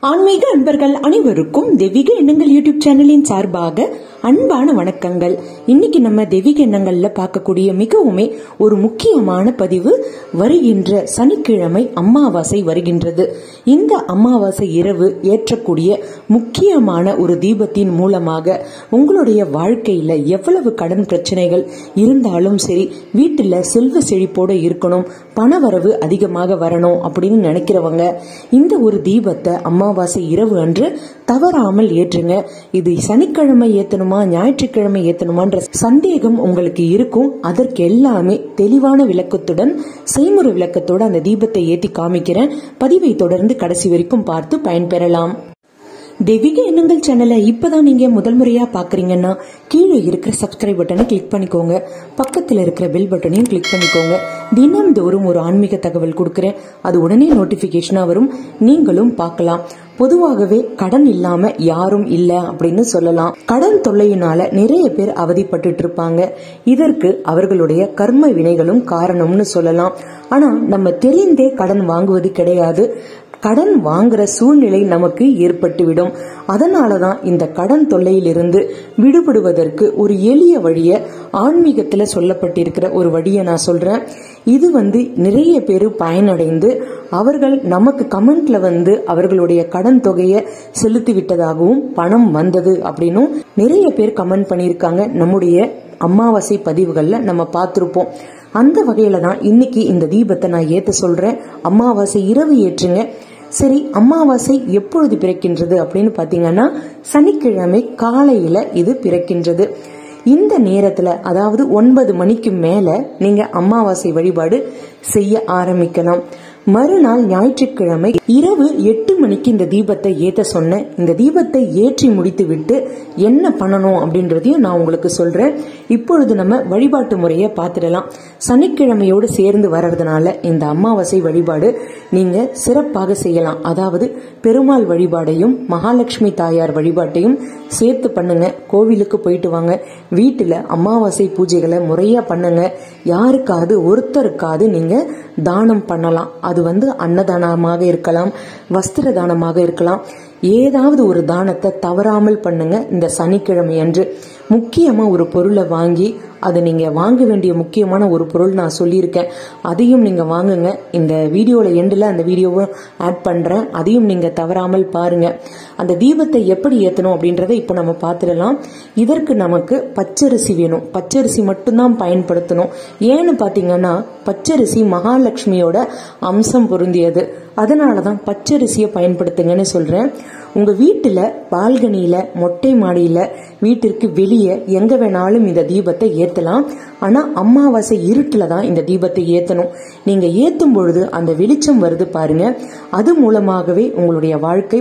ஆன்மீக அன்பர்கள் அனைவருக்கும் தெய்வீக எண்ணங்கள் யூடியூப் சேனலின் சார்பாக அன்பான வணக்கங்கள். இன்னைக்கு நம்ம தெய்வீக எண்ணங்கள்ல பார்க்கக்கூடிய மிகவுமே ஒரு முக்கியமான பதிவு, வருகின்ற சனிக்கிழமை அமாவாசை வருகின்றது. இந்த அமாவாசை இரவு ஏற்றக்கூடிய முக்கியமான ஒரு தீபத்தின் மூலமாக உங்களுடைய வாழ்க்கையில எவ்வளவு கடன் பிரச்சனைகள் இருந்தாலும் சரி, வீட்டுல செல்வ செழிப்போட இருக்கணும், பணவரவு அதிகமாக வரணும் அப்படின்னு நினைக்கிறவங்க இந்த ஒரு தீபத்தை அமாவாசை இரவு அன்று தவறாமல் ஏற்றுங்க. இது சனிக்கிழமை ஏத்தணுமா ஞாயிற்றுக்கிழமை ஏத்தணுமான்ற சந்தேகம் உங்களுக்கு இருக்கும். அதற்கு எல்லாமே தெளிவான விளக்கத்துடன் செய்முறை விளக்கத்தோட அந்த தீபத்தை ஏத்தி காமிக்கிறேன். பதிவை தொடர்ந்து கடைசி வரைக்கும் பார்த்து பயன்பெறலாம். தெய்வீக எண்ணங்கள் சேனலை இப்பதான் நீங்க முதல் முறையா பாக்குறீங்கன்னா கீழே இருக்கிற சப்ஸ்கிரைப் பட்டனை கிளிக் பண்ணிக்கோங்க, பக்கத்துல இருக்கிற பெல் பட்டனையும் கிளிக் பண்ணிக்கோங்க. தினம்தோறும் ஒரு ஆன்மீக தகவல் கொடுக்கறேன், அது உடனே நோட்டிபிகேஷனா வரும், நீங்களும் பார்க்கலாம். பொதுவாகவே கடன் இல்லாம யாரும் இல்ல அப்படின்னு சொல்லலாம். கடன் தொல்லையினால நிறைய பேர் அவதிப்பட்டு இருப்பாங்க. இதற்கு அவர்களுடைய கர்ம வினைகளும் காரணம்னு சொல்லலாம். ஆனா நம்ம தெரிந்தே கடன் வாங்குவது கிடையாது. கடன் வாங்குற சூழ்நிலை நமக்கு ஏற்பட்டுவிடும். அதனாலதான் இந்த கடன் தொல்லையிலிருந்து விடுபடுவதற்கு ஒரு எளிய வழிய ஆன்மீகத்துல சொல்லப்பட்டிருக்கிற ஒரு வழியை நான் சொல்றேன். இது நிறைய பேரு பயனடைந்து அவர்கள் நமக்கு கமெண்ட்ல அவர்களுடைய கடன் தொகையை செலுத்தி விட்டதாகவும் பணம் வந்தது அப்படின்னும் நிறைய பேர் கமெண்ட் பண்ணியிருக்காங்க. நம்முடைய அமாவாசை பதிவுகள்ல நம்ம பார்த்திருப்போம். அந்த வகையில தான் இன்னைக்கு இந்த தீபத்தை நான் ஏத்த சொல்றேன். அமாவாசை இரவு ஏற்றுங்க. சரி, அமாவாசை எப்பொழுது பிறக்கின்றது அப்படின்னு பாத்தீங்கன்னா சனிக்கிழமை காலையில இது பிறக்கின்றது. இந்த நேரத்துல, அதாவது 9 மணிக்கு மேல நீங்க அமாவாசை வழிபாடு செய்ய ஆரம்பிக்கலாம். மறுநாள் ஞாயிற்றுக்கிழமை இரவு 8 மணிக்கு இந்த தீபத்தை ஏத்த சொன்னேன். இந்த தீபத்தை ஏற்றி முடித்து விட்டு என்ன பண்ணணும் அப்படின்றதையும் நான் உங்களுக்கு சொல்றேன். இப்பொழுது நம்ம வழிபாட்டு முறையை பார்த்துடலாம். சனிக்கிழமையோடு சேர்ந்து வர்றதுனால இந்த அமாவாசை வழிபாடு நீங்க சிறப்பாக செய்யலாம். அதாவது பெருமாள் வழிபாடையும் மகாலட்சுமி தாயார் வழிபாட்டையும் சேர்த்து பண்ணுங்க. கோவிலுக்கு போயிட்டு வாங்க, வீட்டுல அமாவாசை பூஜைகளை முறையா பண்ணுங்க. யாருக்காவது ஒருத்தருக்காவது நீங்க தானம் பண்ணலாம். அது அன்னதானமாக இருக்கலாம், வஸ்திர தானமாக இருக்கலாம். ஏதாவது ஒரு தானத்தை தவறாமல் பண்ணுங்க. இந்த சனிக்கிழமை அன்று முக்கியமா ஒரு பொருளை வாங்கி, அது நீங்க வாங்க வேண்டிய முக்கியமான ஒரு பொருள் நான் சொல்லியிருக்கேன், அதையும் நீங்க வாங்குங்க. இந்த வீடியோல எண்டுல அந்த வீடியோவை ஆட் பண்றேன், அதையும் நீங்க தவறாமல் பாருங்க. அந்த தீபத்தை எப்படி ஏத்தணும் அப்படின்றத இப்ப நம்ம பார்த்துடலாம். இதற்கு நமக்கு பச்சரிசி வேணும். பச்சரிசி மட்டும்தான் பயன்படுத்தணும். ஏன்னு பாத்தீங்கன்னா பச்சரிசி மகாலட்சுமியோட அம்சம் பொருந்தியது. அதனாலதான் பச்சரிசியை பயன்படுத்துங்கன்னு சொல்றேன். உங்க வீட்டுல பால்கனியில, மொட்டை மாடியில, வீட்டிற்கு வெளியே எங்க வேணாலும் இந்த தீபத்தை ஏத்தலாம். ஆனா அமாவாசை இருட்டுல தான் இந்த தீபத்தை ஏத்தணும். நீங்க ஏத்தும் பொழுது அந்த வெளிச்சம் வருது பாருங்க, அது மூலமாகவே உங்களுடைய வாழ்க்கை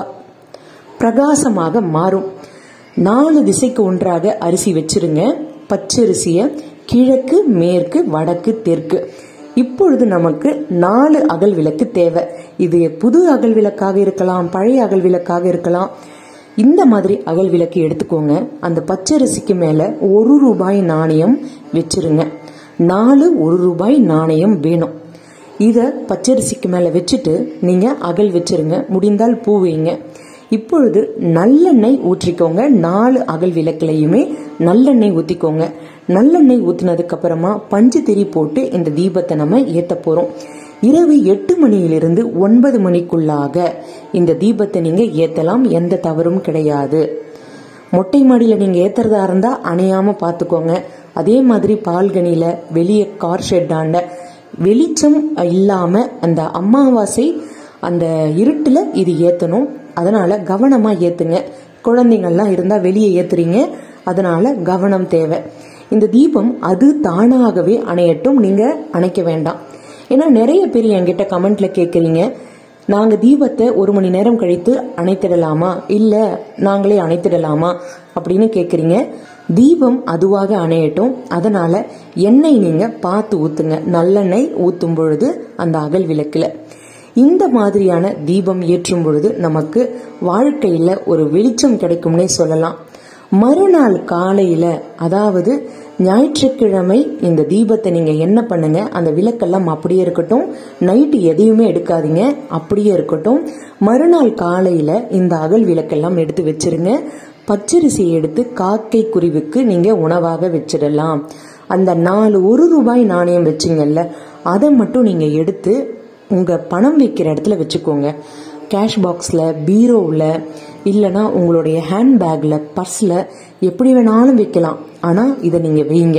பிரகாசமாக மாறும். 4 திசைக்கு ஒன்றாக அரிசி வச்சிருங்க. பச்சரிசிய கிழக்கு, மேற்கு, வடக்கு, தெற்கு. இப்பொழுது நமக்கு 4 அகல் விளக்கு தேவை. இது புது அகல் விளக்காக இருக்கலாம், பழைய அகல் விளக்காக இருக்கலாம். இந்த மாதிரி அகல் விளக்கு எடுத்துக்கோங்க. அந்த பச்சரிசிக்கு மேல 1 ரூபாய் நாணயம் வச்சிருங்க. 4 1 ரூபாய் நாணயம் வேணும். இத பச்சரிசிக்கு மேல வச்சுட்டு நீங்க அகல் வச்சிருங்க. முடிந்தால் பூ வைங்க. இப்பொழுது நல்லெண்ணெய் ஊற்றிக்கோங்க. 4 அகல் விளக்குலையுமே நல்லெண்ணெய் ஊத்திக்கோங்க. நல்லெண்ணெய் ஊத்தினதுக்கு அப்புறமா பஞ்சு திரி போட்டு இந்த தீபத்தை நம்ம ஏத்த போறோம். இரவு 8 மணியிலிருந்து 9 மணிக்குள்ளாக இந்த தீபத்தை நீங்க ஏத்தலாம். எந்த தவறும் கிடையாது. மொட்டை மாடியில நீங்க ஏத்துறதா இருந்தா அணையாம பாத்துக்கோங்க. அதே மாதிரி பால்கனில, வெளியே கார் ஷெட்டாண்ட வெளிச்சம் இல்லாம அந்த அமாவாசை அந்த இருட்டுல இது ஏத்தணும். அதனால கவனமா ஏத்துங்க. குழந்தைங்கள்லாம் இருந்தா வெளியே ஏத்துறீங்க, அதனால கவனம் தேவை. இந்த தீபம் அது தானாகவே அணையட்டும், நீங்க அணைக்க வேண்டாம். ஏன்னா நிறைய பேர் என்கிட்ட கமெண்ட்ல கேக்குறீங்க, நாங்க தீபத்தை 1 மணி நேரம் கழித்து அணைத்திடலாமா, இல்ல நாங்களே அணைத்திடலாமா அப்படின்னு கேக்குறீங்க. தீபம் அதுவாக அணையட்டும். அதனால எண்ணெய் நீங்க பார்த்து ஊத்துங்க. நல்லெண்ணெய் ஊத்தும் பொழுது அந்த அகல் விளக்குல இந்த மாதிரியான தீபம் ஏற்றும் பொழுது நமக்கு வாழ்க்கையில ஒரு வெளிச்சம் கிடைக்கும்னே சொல்லலாம். மறுநாள் காலையில, அதாவது ஞாயிற்றுக்கிழமை இந்த தீபத்தை நீங்க என்ன பண்ணுங்க, அந்த விளக்கெல்லாம் அப்படியே இருக்கட்டும், நைட்டு எதையுமே எடுக்காதீங்க, அப்படியே இருக்கட்டும். மறுநாள் காலையில இந்த அகல் விளக்கெல்லாம் எடுத்து வச்சிருங்க. பச்சரிசியை எடுத்து காக்கை குருவிக்கு நீங்க உணவாக வச்சிடலாம். அந்த 4 1 நாணயம் வச்சிங்கல்ல, அதை மட்டும் நீங்க எடுத்து உங்க பணம் வைக்கிற இடத்துல வச்சுக்கோங்க. கேஷ் பாக்ஸ்ல, பீரோவில், இல்லைன்னா உங்களுடைய ஹேண்ட்பேக்ல, பர்ஸ்ல, எப்படி வேணாலும் வைக்கலாம். ஆனா இதை நீங்க வைங்க.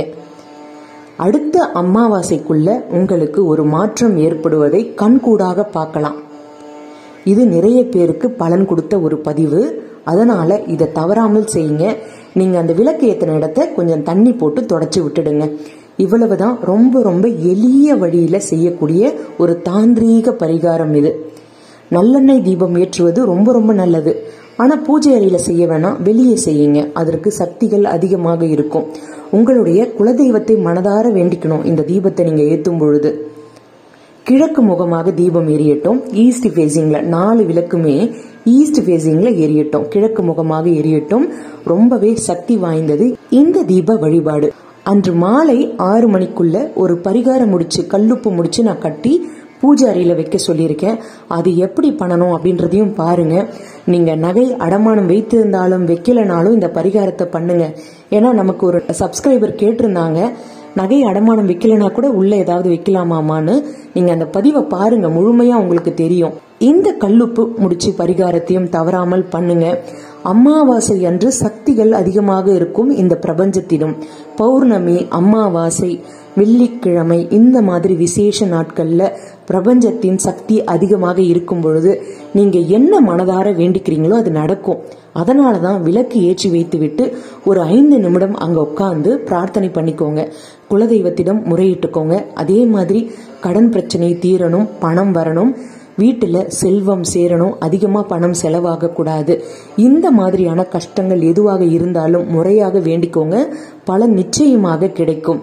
அடுத்த அமாவாசைக்குள்ள உங்களுக்கு ஒரு மாற்றம் ஏற்படுவதை கண்கூடாக பார்க்கலாம். இது நிறைய பேருக்கு பலன் கொடுத்த ஒரு பதிவு. அதனால இதை தவறாமல் செய்யுங்க. நீங்க அந்த விளக்கு ஏத்தின இடத்தை கொஞ்சம் தண்ணி போட்டு தொடச்சி விட்டுடுங்க. இவ்வளவுதான். ரொம்ப ரொம்ப எளிய வழியில செய்யக்கூடிய ஒரு தாந்திரீக பரிகாரம் இது. நல்லெண்ணெய் தீபம் ஏற்றுவது ரொம்ப ரொம்ப நல்லது. ஆனா பூஜை அறையில செய்ய வேணாம், வெளியே செய்யுங்க. அதற்கு சக்திகள் அதிகமாக இருக்கும். உங்களுடைய குலதெய்வத்தை மனதார வேண்டிக்கணும். இந்த தீபத்தை நீங்க ஏற்றும் பொழுது கிழக்கு முகமாக தீபம் எரியட்டும். ஈஸ்ட் ஃபேசிங்ல 4 விளக்குமே ஈஸ்ட் ஃபேசிங்ல எரியட்டும், கிழக்கு முகமாக எரியட்டும். ரொம்பவே சக்தி வாய்ந்தது இந்த தீப வழிபாடு. அன்று மாலை 6 மணிக்குள்ள ஒரு பரிகாரம் முடிச்சு, கல்லுப்பு முடிச்சு நான் கட்டி பூஜை அறையில வைக்க சொல்லியிருக்கேன். அது எப்படி பண்ணணும் அப்படின்றதையும் பாருங்க. நீங்க நகை அடமானம் வைத்திருந்தாலும் வைக்கலனாலும் இந்த பரிகாரத்தை பண்ணுங்க. ஏன்னா நமக்கு ஒரு சப்ஸ்கிரைபர் கேட்டிருந்தாங்க, நகை அடமானம் வைக்கலனா கூட உள்ள ஏதாவது வைக்கலாமான்னு. நீங்க அந்த பதிவை பாருங்க, முழுமையா உங்களுக்கு தெரியும். இந்த கல்லுப்பு முடிச்சு பரிகாரத்தையும் தவறாமல் பண்ணுங்க. அமாவாசை அன்று சக்திகள் அதிகமாக இருக்கும் இந்த பிரபஞ்சத்திலும். பௌர்ணமி, அமாவாசை, வெள்ளிக்கிழமை, இந்த மாதிரி விசேஷ நாட்கள்ல பிரபஞ்சத்தின் சக்தி அதிகமாக இருக்கும் பொழுது நீங்க என்ன மனதார வேண்டிக்கிறீங்களோ அது நடக்கும். அதனாலதான் விளக்கு ஏற்றி வைத்து விட்டு ஒரு 5 நிமிடம் அங்க உட்கார்ந்து பிரார்த்தனை பண்ணிக்கோங்க. குலதெய்வத்திடம் முறையிட்டுக்கோங்க. அதே மாதிரி கடன் பிரச்சனை தீரணும், பணம் வரணும், வீட்டுல செல்வம் சேரணும், அதிகமா பணம் செலவாக கூடாது. இந்த மாதிரியான கஷ்டங்கள் எதுவாக இருந்தாலும் முறையாக வேண்டிக்கோங்க. பலன் நிச்சயமாக கிடைக்கும்.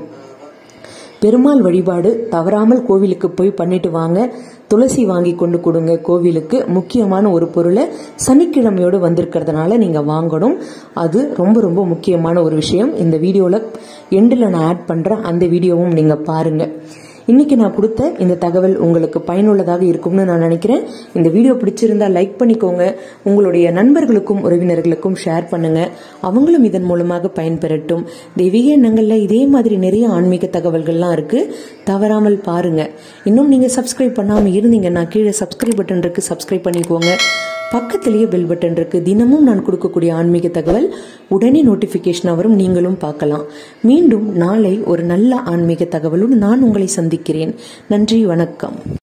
பெருமாள் வழிபாடு தவறாமல் கோவிலுக்கு போய் பண்ணிட்டு வாங்க. துளசி வாங்கி கொண்டு கொடுங்க கோவிலுக்கு. முக்கியமான ஒரு பொருளை சனிக்கிழமையோடு வந்திருக்கிறதுனால நீங்க வாங்கணும். அது ரொம்ப ரொம்ப முக்கியமான ஒரு விஷயம். இந்த வீடியோல எண்டில் நான் ஆட் பண்றேன், அந்த வீடியோவும் நீங்க பாருங்க. இன்னைக்கு நான் கொடுத்த இந்த தகவல் உங்களுக்கு பயனுள்ளதாக இருக்கும்னு நான் நினைக்கிறேன். இந்த வீடியோ பிடிச்சிருந்தா லைக் பண்ணிக்கோங்க. உங்களுடைய நண்பர்களுக்கும் உறவினர்களுக்கும் ஷேர் பண்ணுங்க. அவங்களும் இதன் மூலமாக பயன்பெறட்டும். தெய்வீக எண்ணங்கள்ல இதே மாதிரி நிறைய ஆன்மீக தகவல்கள்லாம் இருக்கு, தவறாமல் பாருங்க. இன்னும் நீங்க சப்ஸ்கிரைப் பண்ணாம இருந்தீங்கன்னா கீழே சப்ஸ்கிரைப் பட்டன் இருக்கு, சப்ஸ்கிரைப் பண்ணிக்கோங்க. பக்கத்திலேயே பெல் பட்டன் இருக்கு. தினமும் நான் கொடுக்கக்கூடிய ஆன்மீக தகவல் உடனே நோட்டிபிகேஷன் வரும், நீங்களும் பார்க்கலாம். மீண்டும் நாளை ஒரு நல்ல ஆன்மீக தகவலுடன் நான் உங்களை சந்திக்கிறேன். நன்றி, வணக்கம்.